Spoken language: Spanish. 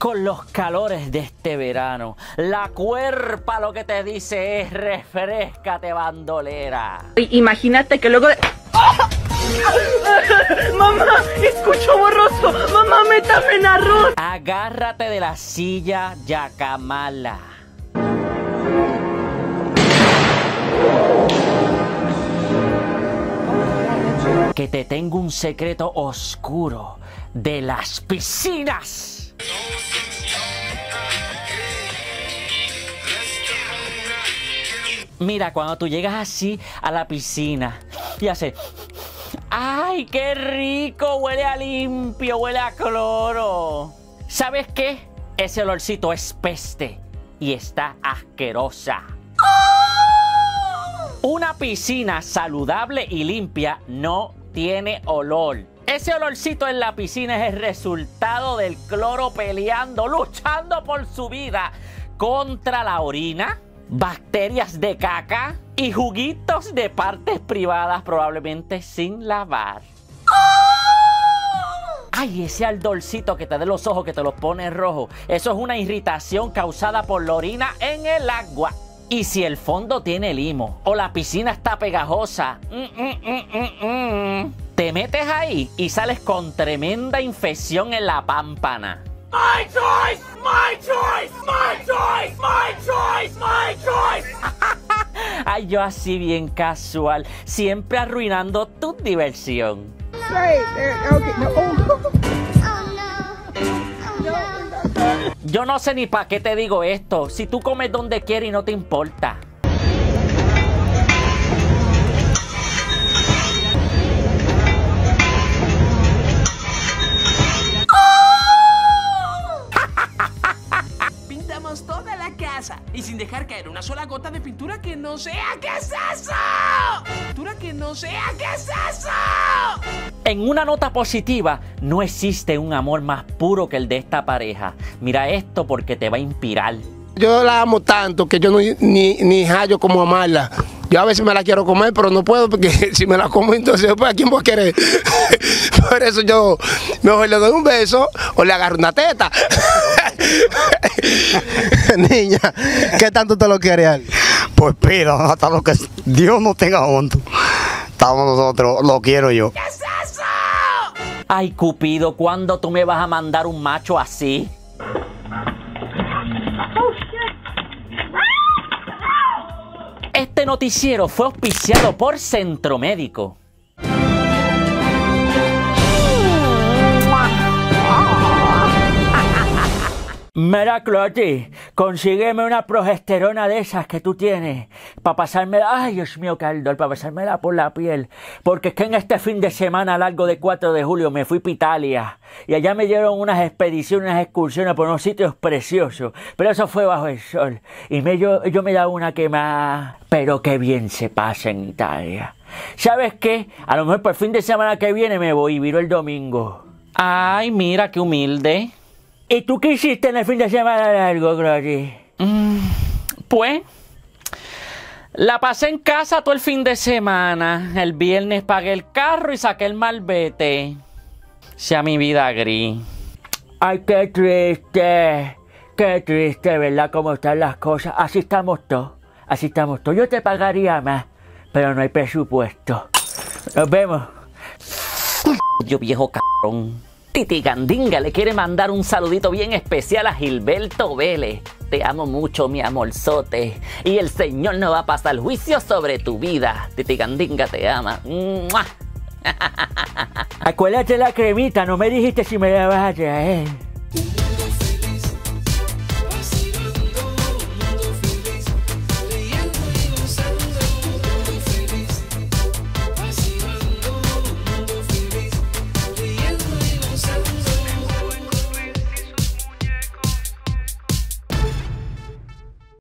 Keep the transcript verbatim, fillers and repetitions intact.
con los calores de este verano. La cuerpa lo que te dice es refréscate, bandolera. Imagínate que luego de... ¡Oh! ¡Mamá! ¡Escucho borroso! ¡Mamá, métame en arroz! Agárrate de la silla, Yacamala. Que te tengo un secreto oscuro de las piscinas. Mira, cuando tú llegas así a la piscina y haces... ¡Ay, qué rico! Huele a limpio, huele a cloro. ¿Sabes qué? Ese olorcito es peste y está asquerosa. Una piscina saludable y limpia no tiene olor. Ese olorcito en la piscina es el resultado del cloro peleando, luchando por su vida contra la orina, bacterias de caca y juguitos de partes privadas probablemente sin lavar. Ay, ese ardorcito que te dé los ojos, que te los pone rojos. Eso es una irritación causada por la orina en el agua. Y si el fondo tiene limo o la piscina está pegajosa, mm, mm, mm, mm, mm, te metes ahí y sales con tremenda infección en la pámpana. My choice, my choice, my choice, my choice, my choice. Ay, yo así bien casual, siempre arruinando tu diversión. Yo no sé ni para qué te digo esto, si tú comes donde quieres y no te importa. Pintamos toda la casa y sin dejar caer una sola gota de pintura que no sea. ¿Qué es eso? Pintura que no sea. ¿Qué es eso? En una nota positiva, no existe un amor más puro que el de esta pareja. Mira esto porque te va a inspirar. Yo la amo tanto que yo no, ni, ni hallo como amarla. Yo a veces me la quiero comer, pero no puedo porque si me la como entonces, pues, ¿a quién voy a querer? Por eso yo mejor le doy un beso o le agarro una teta. Niña, ¿qué tanto te lo quieres él? Pues pida, hasta lo que Dios no tenga junto. Estamos nosotros, lo quiero yo. ¿Qué es eso? Ay, Cupido, ¿cuándo tú me vas a mandar un macho así? Este noticiero fue auspiciado por Centro Médico. Mira, Cloti, consígueme una progesterona de esas que tú tienes para pasármela, ay Dios mío, caldo, para pasármela por la piel, porque es que en este fin de semana largo de cuatro de julio me fui para Italia y allá me dieron unas expediciones, unas excursiones por unos sitios preciosos, pero eso fue bajo el sol y me, yo, yo me daba una quemada, pero qué bien se pasa en Italia. ¿Sabes qué? A lo mejor por el fin de semana que viene me voy y viro el domingo. Ay, mira qué humilde. ¿Y tú qué hiciste en el fin de semana largo, Glory? Mm, pues, la pasé en casa todo el fin de semana. El viernes pagué el carro y saqué el malvete. Sea mi vida gris. Ay, qué triste. Qué triste, ¿verdad? Cómo están las cosas. Así estamos todos. Así estamos todos. Yo te pagaría más, pero no hay presupuesto. Nos vemos. Yo viejo cabrón. Titi Gandinga le quiere mandar un saludito bien especial a Gilberto Vélez. Te amo mucho, mi amorzote. Y el Señor no va a pasar juicio sobre tu vida. Titi Gandinga te ama. ¡Mua! Acuérdate la cremita, no me dijiste si me la vas a traer.